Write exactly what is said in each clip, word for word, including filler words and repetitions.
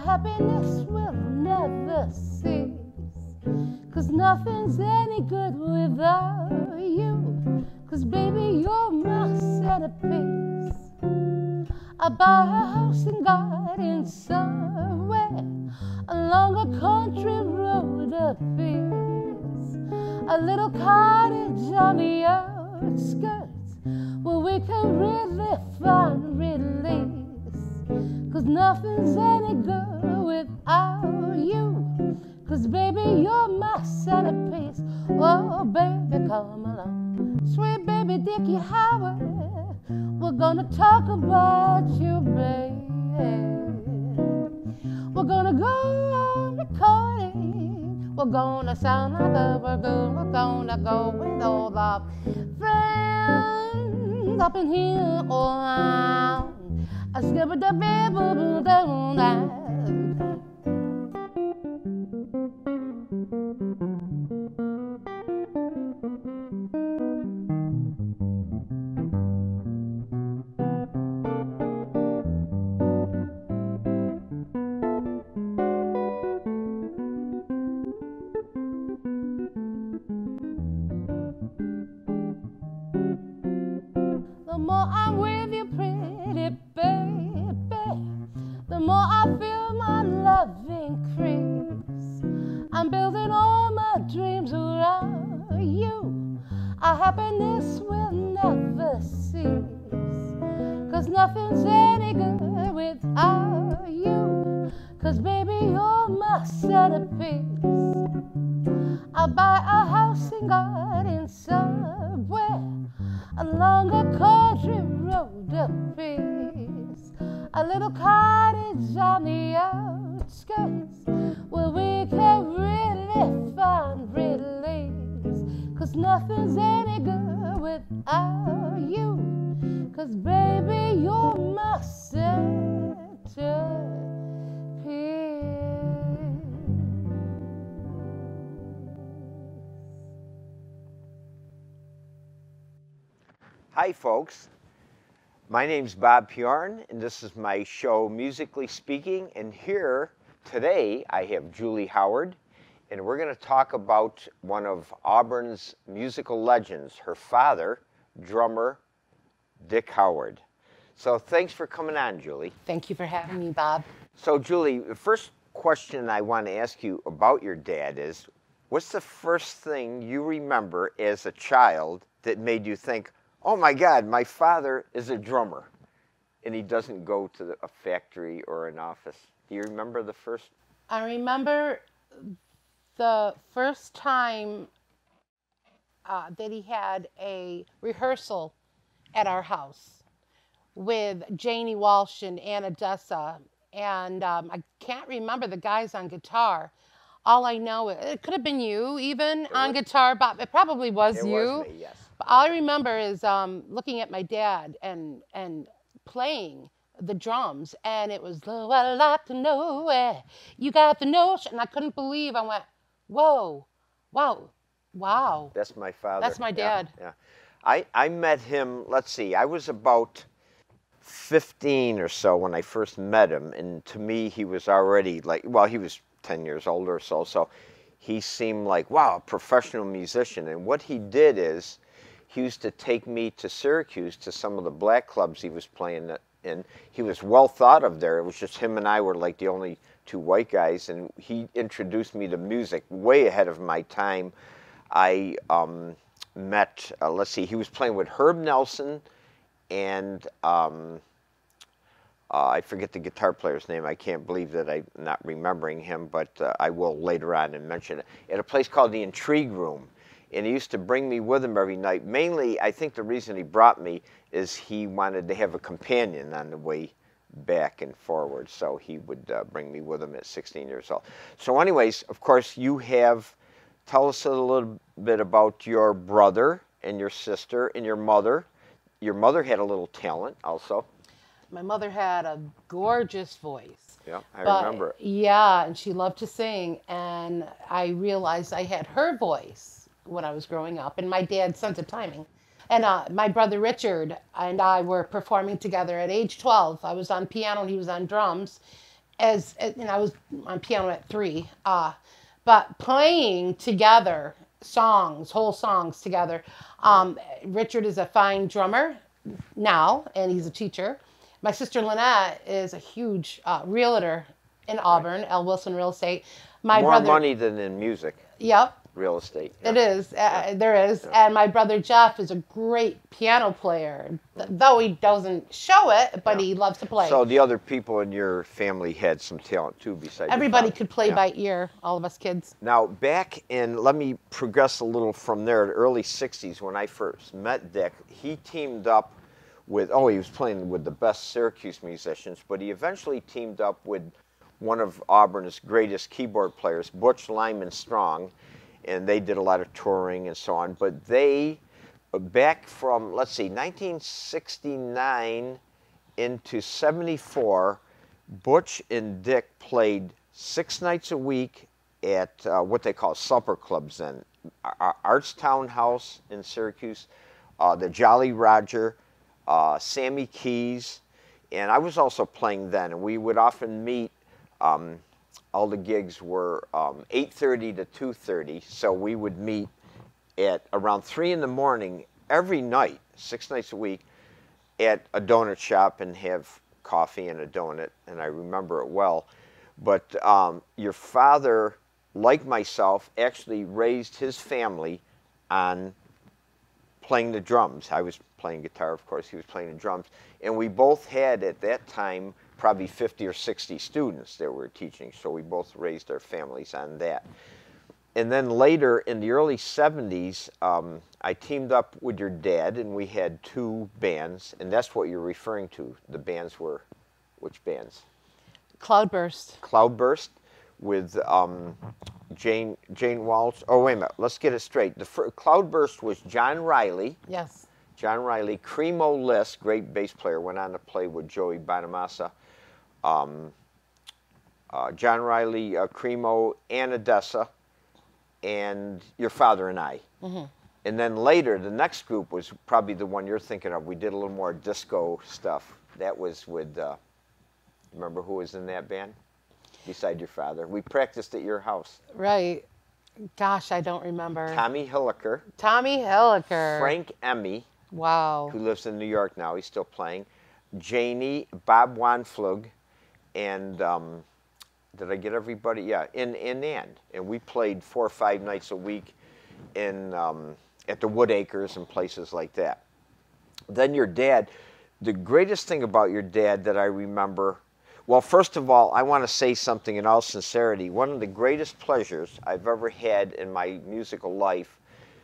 happiness will never cease. 'Cause nothing's any good without you. 'Cause baby, you're my centerpiece. I buy a house and garden somewhere along a country road of peace. A little cottage on the outskirts where we can really find release. 'Cause nothing's any good without you. 'Cause baby, you're my centerpiece. Oh, baby, come along. Sweet baby Dickie Howard, we're gonna talk about you, baby. We're gonna go on recording. We're gonna sound like a we're gonna, we're gonna go with all the friends up in here. Oh, I skip it the baby down. The more I'm with you, pretty baby, the more I feel my love increase. I'm building all my dreams around you. Our happiness will never cease. 'Cause nothing's any good without you. 'Cause baby, you're my centerpiece. I'll buy a house and garden somewhere along a country road of peace. A little cottage on the outskirts where we can really find release. 'Cause nothing's any good without you. 'Cause baby, you're my centerpiece. Hi folks, my name's Bob Piorun and this is my show Musically Speaking, and here today I have Julie Howard and we're going to talk about one of Auburn's musical legends, her father, drummer Dick Howard. So thanks for coming on, Julie. Thank you for having me, Bob. So Julie, the first question I want to ask you about your dad is, what's the first thing you remember as a child that made you think, oh my God, my father is a drummer, and he doesn't go to the, a factory or an office? Do you remember the first? I remember the first time uh, that he had a rehearsal at our house with Janie Walsh and Anna Dessa, and um, I can't remember the guys on guitar. All I know, it could have been you even it on was, guitar, Bob. It probably was it you. Was me, yes. All I remember is um, looking at my dad and and playing the drums, and it was, oh, I'd like to know where you got the notion. And I couldn't believe. I went, whoa, wow, wow. That's my father. That's my dad. Yeah, yeah. I, I met him, let's see, I was about fifteen or so when I first met him, and to me he was already like, well, he was ten years older or so, so he seemed like, wow, a professional musician. And what he did is, he used to take me to Syracuse to some of the black clubs he was playing in. He was well thought of there. It was just him and I were like the only two white guys, and he introduced me to music way ahead of my time. I um, met, uh, let's see, he was playing with Herb Nelson and um, uh, I forget the guitar player's name. I can't believe that I'm not remembering him, but uh, I will later on and mention it. At a place called the Intrigue Room. And he used to bring me with him every night. Mainly, I think the reason he brought me is he wanted to have a companion on the way back and forward. So he would uh, bring me with him at sixteen years old. So anyways, of course, you have, tell us a little bit about your brother and your sister and your mother. Your mother had a little talent also. My mother had a gorgeous voice. Yeah, I but, remember it. Yeah, and she loved to sing. And I realized I had her voice when I was growing up, and my dad's sense of timing. And uh, my brother Richard and I were performing together at age twelve. I was on piano and he was on drums. as, as and I was on piano at three, uh, but playing together songs, whole songs together. Um, Richard is a fine drummer now, and he's a teacher. My sister Lynette is a huge uh, realtor in Auburn, L. Wilson Real Estate. My More brother, money than in music. Yep. Real estate. It Yeah. is. Uh, there is. And my brother Jeff is a great piano player, th- though he doesn't show it, but Yeah. he loves to play. So the other people in your family had some talent too, besides your Everybody father. could play Yeah. by ear, all of us kids. Now, back in, let me progress a little from there, the early sixties when I first met Dick, he teamed up with, oh, he was playing with the best Syracuse musicians, but he eventually teamed up with one of Auburn's greatest keyboard players, Butch Lyman Strong, and they did a lot of touring and so on. But they, back from, let's see, nineteen sixty-nine into seventy-four, Butch and Dick played six nights a week at uh, what they call supper clubs then. Ar- Arts Townhouse in Syracuse, uh, the Jolly Roger, uh, Sammy Keys, and I was also playing then, and we would often meet. Um, all the gigs were um, eight thirty to two thirty, so we would meet at around three in the morning every night, six nights a week, at a donut shop and have coffee and a donut, and I remember it well. But um, your father, like myself, actually raised his family on playing the drums. I was playing guitar, of course, he was playing the drums, and we both had, at that time, probably fifty or sixty students that were teaching, so we both raised our families on that. And then later, in the early seventies, um, I teamed up with your dad, and we had two bands, and that's what you're referring to. The bands were, which bands? Cloudburst. Cloudburst with um, Jane Jane Walsh. Oh, wait a minute, let's get it straight. The fir- Cloudburst was John Riley. Yes. John Riley. Cremo Liss, great bass player, went on to play with Joey Bonamassa. Um, uh, John Riley, uh, Cremo, Anna Dessa, and your father and I. Mm-hmm. And then later, the next group was probably the one you're thinking of. We did a little more disco stuff. That was with, uh, remember who was in that band? Beside your father. We practiced at your house. Right. Gosh, I don't remember. Tommy Hilliker. Tommy Hilliker. Frank Emmy. Wow. Who lives in New York now. He's still playing. Janie, Bob Wanflug, and um, did I get everybody? Yeah, in in and and we played four or five nights a week in um, at the Wood Acres and places like that. Then your dad, the greatest thing about your dad that I remember, well, first of all, I want to say something in all sincerity. One of the greatest pleasures I've ever had in my musical life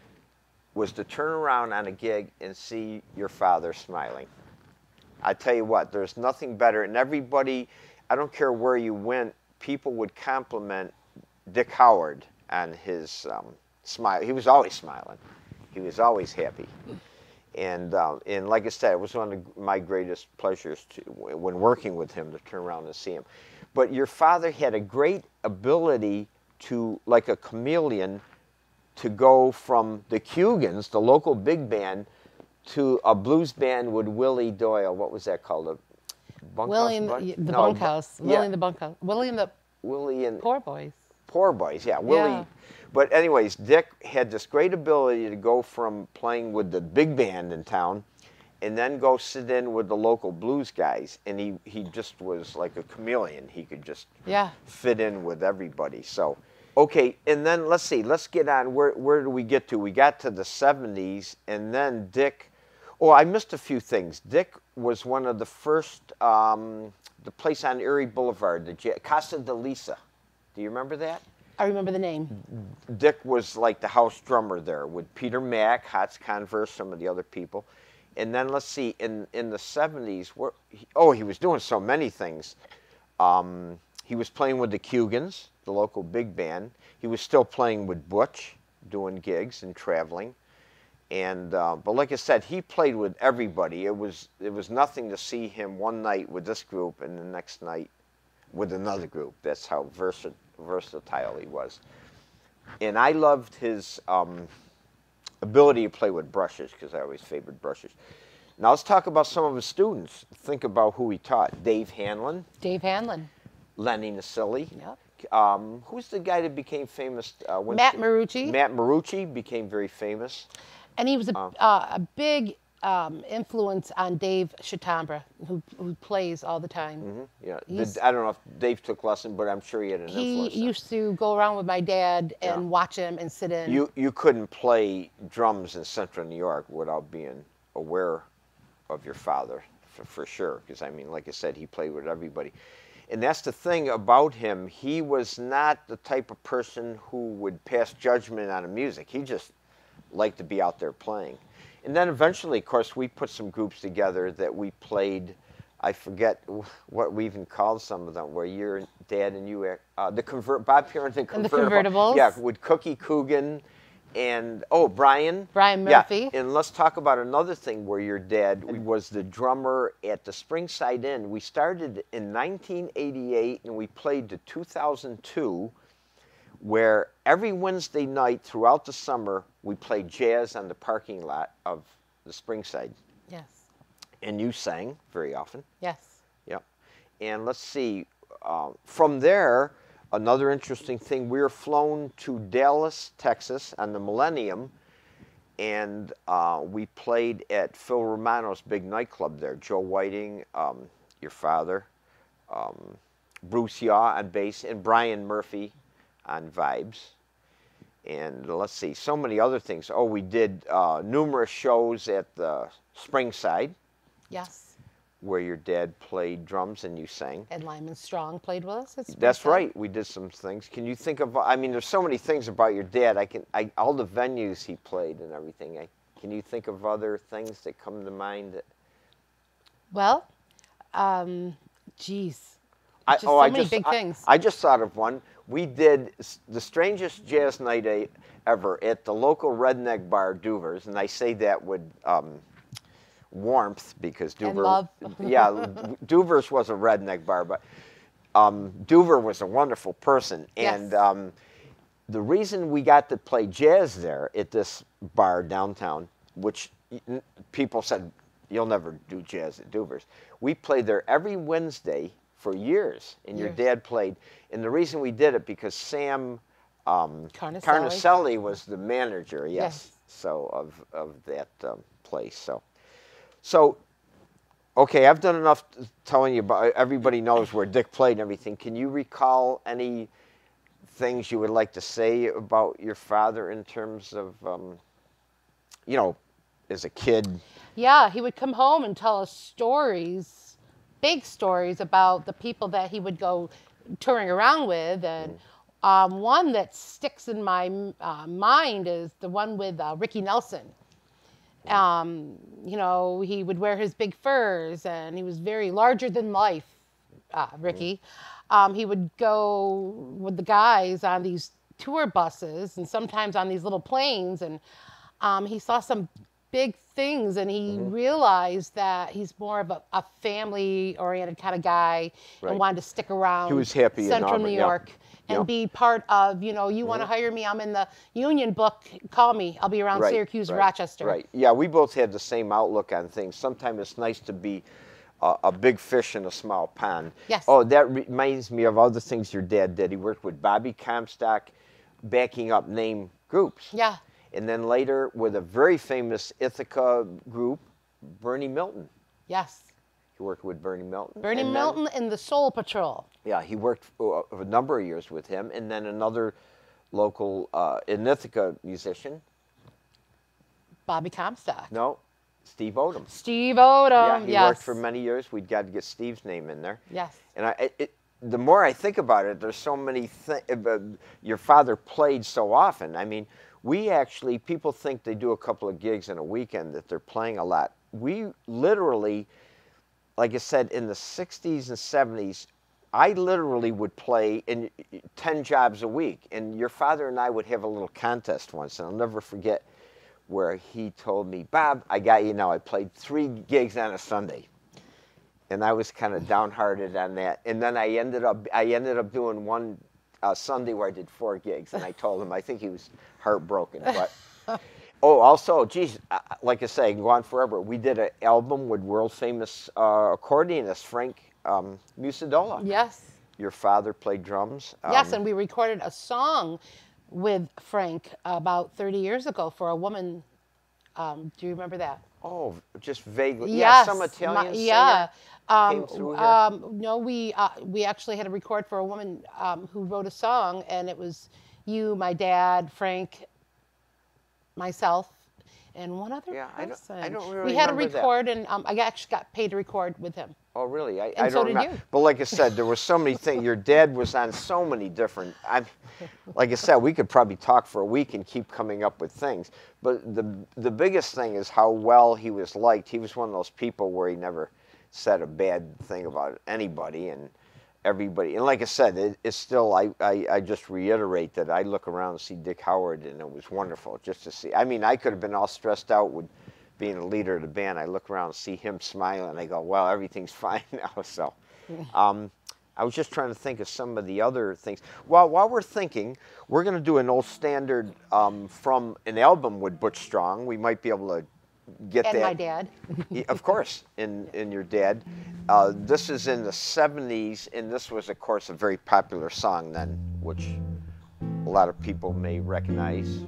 was to turn around on a gig and see your father smiling. I tell you what, there's nothing better, and everybody, I don't care where you went, people would compliment Dick Howard on his um, smile. He was always smiling. He was always happy. And, um, and like I said, it was one of my greatest pleasures to, when working with him, to turn around and see him. But your father had a great ability to, like a chameleon, to go from the Cugans, the local big band, to a blues band with Willie Doyle. What was that called? A bunkhouse Willie and bunch? the, the No, bunkhouse. Willie yeah. and the bunkhouse. Willie and the Willie and Poor Boys. Poor Boys, yeah. Willie. Yeah. But anyways, Dick had this great ability to go from playing with the big band in town and then go sit in with the local blues guys. And he, he just was like a chameleon. He could just Yeah. fit in with everybody. So, okay, and then let's see. Let's get on. Where, where do we get to? We got to the seventies, and then Dick. Oh, I missed a few things. Dick was one of the first, um, the place on Erie Boulevard, the J- Casa de Lisa. Do you remember that? I remember the name. Dick was like the house drummer there with Peter Mack, Hots Converse, some of the other people. And then let's see, in, in the seventies, where, he, oh, he was doing so many things. Um, he was playing with the Cugans, the local big band. He was still playing with Butch, doing gigs and traveling. And uh, but like I said, he played with everybody. It was it was nothing to see him one night with this group and the next night with another group. That's how versa- versatile he was. And I loved his um, ability to play with brushes, because I always favored brushes. Now let's talk about some of his students. Think about who he taught. Dave Hanlon. Dave Hanlon. Lenny Nasilli. Yep. Um, who's the guy that became famous? Uh, when Matt Marucci. Matt Marucci became very famous. And he was a, Um, uh, a big um, influence on Dave Chatambre, who, who plays all the time. Mm-hmm, yeah, He's- the, I don't know if Dave took lesson, but I'm sure he had an He influence. on- used to go around with my dad and Yeah. watch him and sit in. You you couldn't play drums in Central New York without being aware of your father, for, for sure. Because I mean, like I said, he played with everybody, and that's the thing about him. He was not the type of person who would pass judgment on the music. He just liked to be out there playing. And then eventually, of course, we put some groups together that we played. I forget what we even called some of them, where your dad and you, uh, the convert, Bob Piorun, the And the convertible, Convertibles. yeah, with Cookie Coogan, and oh, Brian, Brian Murphy. Yeah. And let's talk about another thing where your dad was the drummer at the Springside Inn. We started in nineteen eighty-eight, and we played to two thousand two. Where every Wednesday night throughout the summer, we played jazz on the parking lot of the Springside. Yes. And you sang very often. Yes. Yep. And let's see, uh, from there, another interesting thing, we were flown to Dallas, Texas on the Millennium, and uh, we played at Phil Romano's big nightclub there. Joe Whiting, um, your father, um, Bruce Yaw on bass, and Brian Murphy on vibes. And let's see, so many other things. Oh, we did uh, numerous shows at the Springside, Yes. where your dad played drums and you sang. And Lyman Strong played with us. It's That's pretty right. We did some things. Can you think of? I mean, there's so many things about your dad. I can. I, all the venues he played and everything. I, can you think of other things that come to mind? That, Well, um, geez. I, Just oh, so I many just, big I- things. I just thought of one. We did s- the strangest jazz night I- ever at the local redneck bar, Duvers, and I say that with um, warmth because And Duver, love. yeah, Duvers was a redneck bar, but um, Duver was a wonderful person, and Yes. um, the reason we got to play jazz there at this bar downtown, which y- n- people said you'll never do jazz at Duvers, we played there every Wednesday for years, and your Years. dad played. And the reason we did it because Sam um, Carnicelli. Carnicelli was the manager, yes, Yes. so of of that um, place. So, so okay, I've done enough t- telling you about. Everybody knows where Dick played and everything. Can you recall any things you would like to say about your father in terms of, um, you know, as a kid? Yeah, he would come home and tell us stories, big stories about the people that he would go touring around with. And um, one that sticks in my uh, mind is the one with uh, Ricky Nelson. Um, you know, he would wear his big furs and he was very larger than life, uh, Ricky. Um, he would go with the guys on these tour buses and sometimes on these little planes, and um, he saw some big things and he realized that he's more of a, a family-oriented kind of guy Right. and wanted to stick around He was happy in Central Auburn, New yeah. York and Yeah. be part of, you know, you want to hire me, I'm in the union book, call me, I'll be around Right, Syracuse, right, Rochester. Right. Yeah, we both had the same outlook on things. Sometimes it's nice to be a, a big fish in a small pond. Yes. Oh, that reminds me of other things your dad did. He worked with Bobby Comstock, backing up name groups. Yeah. And then later with a very famous Ithaca group, Bernie Milton. Yes. He worked with Bernie Milton. Bernie and then- Milton and the Soul Patrol. Yeah, he worked for a number of years with him. And then another local uh, in Ithaca musician. Bobby Comstock. No, Steve Odom. Steve Odom. Yeah, he yes. worked for many years. We'd got to get Steve's name in there. Yes. And I, it, it, the more I think about it, there's so many things. Uh, your father played so often. I mean, we actually, people think they do a couple of gigs in a weekend, that they're playing a lot. We literally, like I said, in the sixties and seventies, I literally would play in ten jobs a week. And your father and I would have a little contest once, and I'll never forget, where he told me, Bob, I got you now. I played three gigs on a Sunday. And I was kind of downhearted on that. And then I ended up, I ended up doing one uh, Sunday where I did four gigs. And I told him, I think he was heartbroken. But oh, also, geez, uh, like I say, I can go on forever. We did an album with world famous uh, accordionist Frank um, Musidola. Yes. your father played drums. Yes, Um, and we recorded a song with Frank about thirty years ago for a woman. Um, do you remember that? oh, just vaguely. Yeah, some Yes, my, Italian yeah. singer Um, came through here. um, no, we uh, we actually had a record for a woman um, who wrote a song, and it was you, my dad, Frank, myself, and one other Yeah, I don't, person. I don't really We had a remember that. record, and um, I actually got paid to record with him. Oh, really? I, And I so don't did remember. you. But like I said, there were so many things. Your dad was on so many different. I'm, like I said, we could probably talk for a week and keep coming up with things. But the the biggest thing is how well he was liked. He was one of those people where he never said a bad thing about anybody and everybody. And like I said, it, it's still. I, I I just reiterate that I look around and see Dick Howard, and it was wonderful just to see. I mean, I could have been all stressed out with being a leader of the band. I look around and see him smiling, and I go, well, everything's fine now. So um, I was just trying to think of some of the other things. Well, while we're thinking, we're going to do an old standard um, from an album with Butch Strong. We might be able to get And that. my dad. Yeah, of course, in, in your dad. Uh, this is in the seventies, and this was, of course, a very popular song then, which a lot of people may recognize.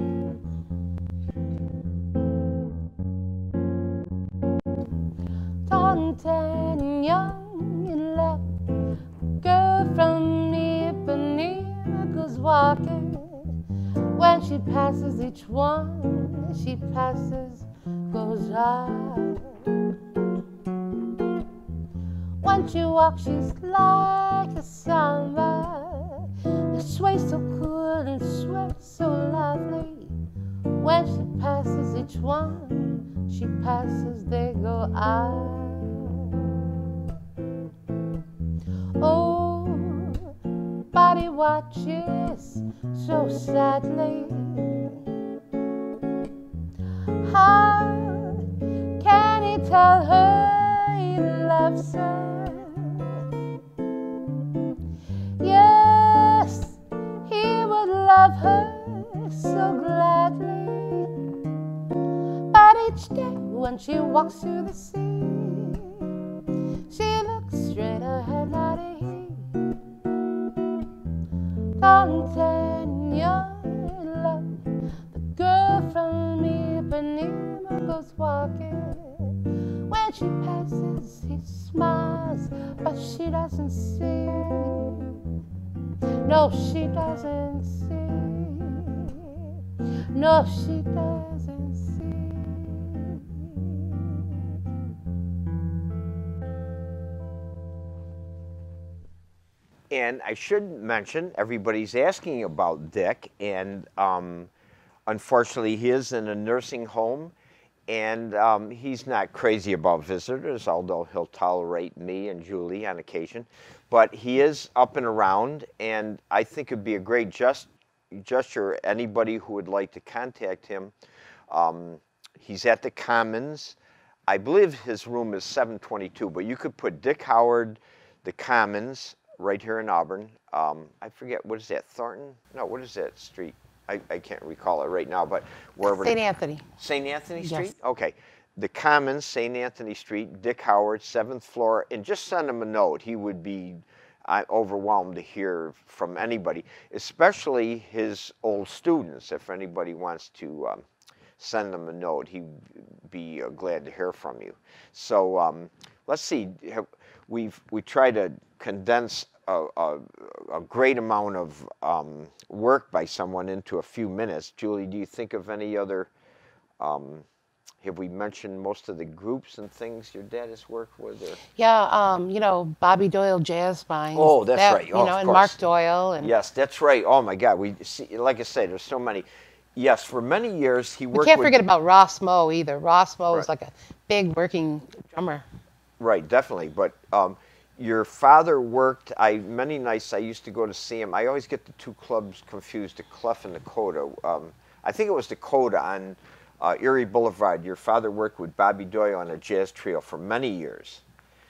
Taunted and young in love, girl from Ipanema goes walking. When she passes each one, she passes, goes on. When she walks, she's like a samba. The sway so cool and sway so lovely. When she passes each one, she passes, they go on. Oh, body watches so sadly. How can he tell her he loves her? Yes, he would love her so gladly. But each day when she walks through the sea, she looks straight ahead, not a he. Taunted young in love, the girl from Ipanema goes walking. When she passes, he smiles, but she doesn't see. No, she doesn't see. No, she doesn't see. And I should mention, everybody's asking about Dick, and um, unfortunately, he is in a nursing home, and um, he's not crazy about visitors, although he'll tolerate me and Julie on occasion. But he is up and around, and I think it'd be a great gest gesture. Anybody who would like to contact him, um, he's at the Commons. I believe his room is seven twenty-two, but you could put Dick Howard, the Commons, right here in Auburn. Um, I forget, what is that, Thornton? No, what is that street? I, I can't recall it right now, but wherever. Saint Anthony. Saint Anthony Street? Yes. Okay. The Commons, Saint Anthony Street, Dick Howard, seventh floor, and just send him a note. He would be uh, overwhelmed to hear from anybody, especially his old students. If anybody wants to um, send them a note, he'd be uh, glad to hear from you. So um, let's see. We've we try to condense a, a, a great amount of um, work by someone into a few minutes. Julie, do you think of any other? Um, have we mentioned most of the groups and things your dad has worked with? Or? Yeah, um, you know, Bobby Doyle Jazz Band. Oh, that's that, right. You Oh, know, of and course. Mark Doyle. And yes, that's right. Oh my God, we see. Like I say, there's so many. Yes, for many years he worked. We can't with, forget about Ross Moe either. Ross Moe Right. is like a big working drummer. Right, definitely. But um, your father worked. I many nights I used to go to see him. I always get the two clubs confused: the Clef and the Coda. Um, I think it was the Coda on uh, Erie Boulevard. Your father worked with Bobby Doyle on a jazz trio for many years,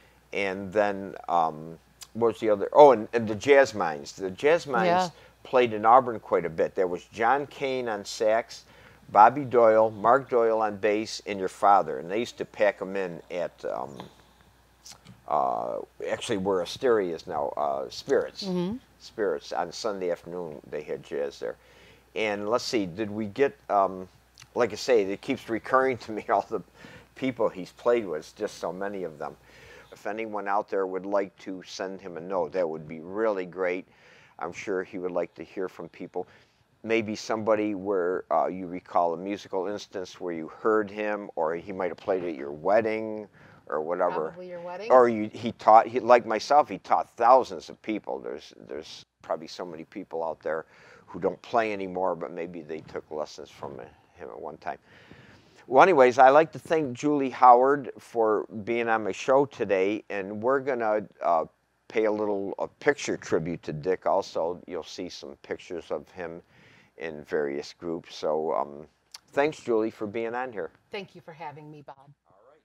and then um, what was the other? Oh, and, and the Jazz Minds. The Jazz Minds Yeah. played in Auburn quite a bit. There was John Kane on sax, Bobby Doyle, Mark Doyle on bass, and your father. And they used to pack them in at um, uh, actually where Asteria is now, uh, Spirits. Mm-hmm. Spirits. On Sunday afternoon, they had jazz there. And let's see, did we get, um, like I say, it keeps recurring to me, all the people he's played with, just so many of them. If anyone out there would like to send him a note, that would be really great. I'm sure he would like to hear from people. Maybe somebody where uh, you recall a musical instance where you heard him, or he might have played at your wedding, or whatever. Probably your wedding. Or you, he taught, he, like myself, he taught thousands of people. There's, there's probably so many people out there who don't play anymore, but maybe they took lessons from him at one time. Well, anyways, I'd like to thank Julie Howard for being on my show today, and we're going to uh, pay a little a picture tribute to Dick also. You'll see some pictures of him in various groups. So um, thanks, Julie, for being on here. Thank you for having me, Bob. All right.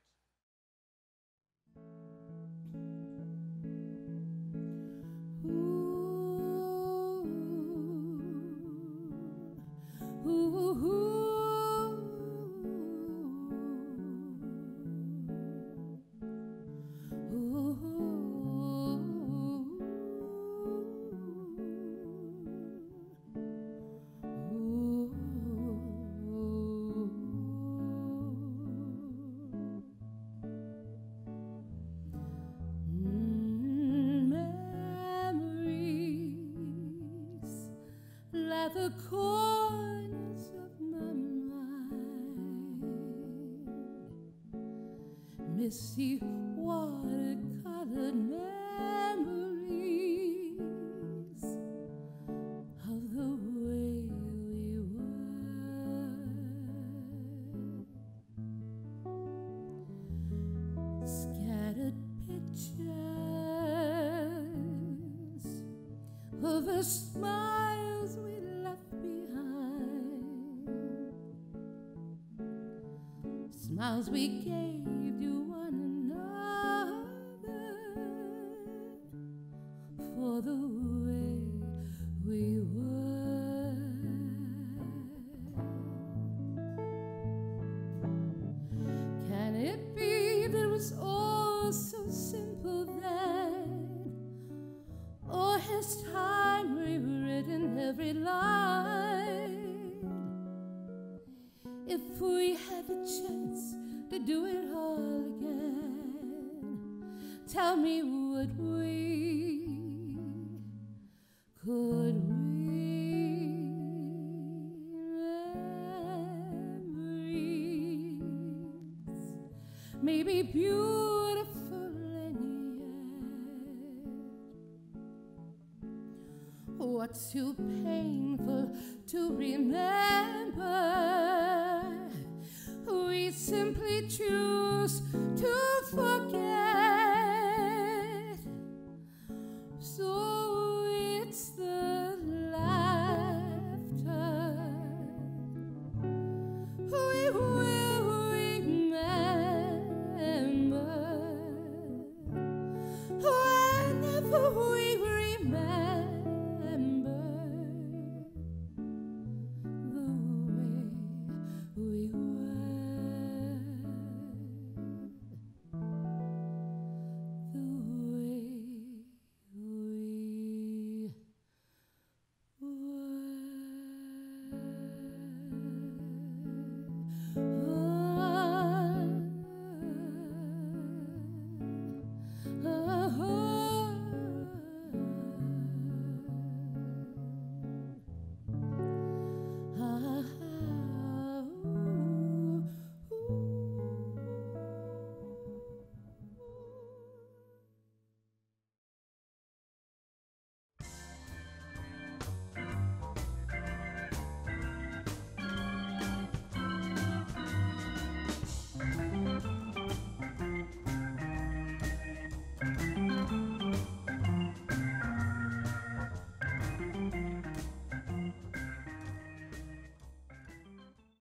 The corners of my mind, misty watercolored memories of the way we were, scattered pictures of the smiles we left behind, smiles we gave to one another for the way we were. Can it be that it was all so simple then? Or has time rewritten every line? If we had the chance to do it all again, tell me, would we? Could we? Memories may be beautiful and yet what's too painful to remember, we simply choose